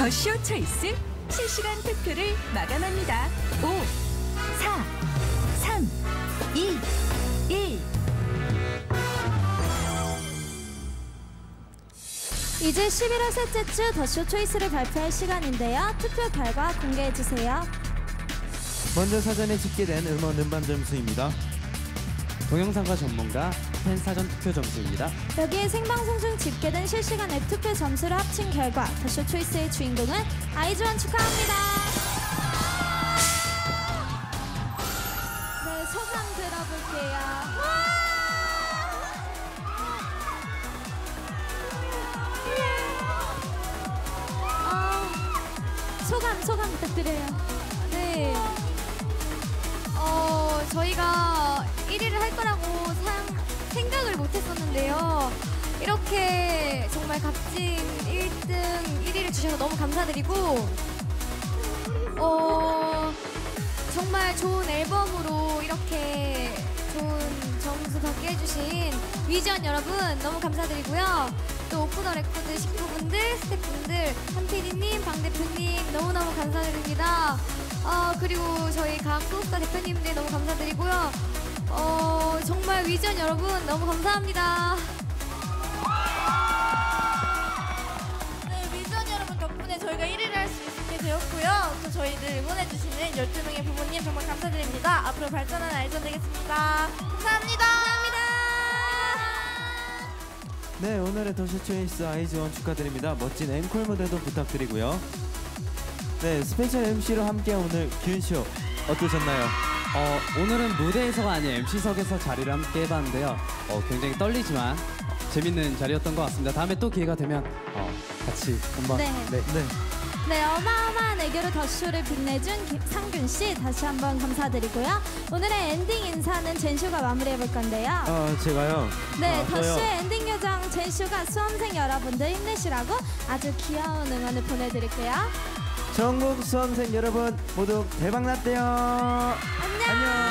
더쇼 초이스 실시간 투표를 마감합니다. 5, 4, 3, 2, 1. 이제 11월 셋째 주 더쇼 초이스를 발표할 시간인데요. 투표 결과 공개해주세요. 먼저 사전에 집계된 음원 음반 점수입니다. 동영상과 전문가 팬 사전 투표 점수입니다. 여기에 생방송 중 집계된 실시간 앱 투표 점수를 합친 결과 더쇼 초이스의 주인공은 아이즈원 축하합니다. 네, 소감 들어볼게요. 소감 부탁드려요. 네. 저희가 1위를 할 거라고 생각을 못 했었는데요. 이렇게 정말 값진 1위를 주셔서 너무 감사드리고, 정말 좋은 앨범으로 이렇게 좋은 점수 받게 해주신 위즈원 여러분 너무 감사드리고요. 또 오프 더 레코드 식구분들, 스태프분들, 한PD님, 방 대표님 너무너무 감사드립니다. 그리고 저희 각 소속사 대표님들 너무 감사드리고요. 정말 위즈원 여러분 너무 감사합니다. 네, 위즈원 여러분 덕분에 저희가 1위를 할 수 있게 되었고요. 또 저희를 응원해주시는 12명의 부모님 정말 감사드립니다. 앞으로 발전하는 아이즈원 되겠습니다. 감사합니다. 네, 오늘의 더쇼 초이스 아이즈원 축하드립니다. 멋진 앵콜 무대도 부탁드리고요. 네, 스페셜 MC로 함께 오늘 균쇼 어떠셨나요? 오늘은 무대에서가 아닌 MC석에서 자리를 함께 해봤는데요. 굉장히 떨리지만 재밌는 자리였던 것 같습니다. 다음에 또 기회가 되면 같이 한번. 네, 어마어마한 애교로 더쇼를 빛내준 상균씨 다시 한번 감사드리고요. 오늘의 엔딩 인사는 젠쇼가 마무리해볼 건데요. 제가요? 네, 저요. 더쇼의 엔딩 요정 젠쇼가 수험생 여러분들 힘내시라고 아주 귀여운 응원을 보내드릴게요. 전국 수험생 여러분 모두 대박 났대요. 안녕.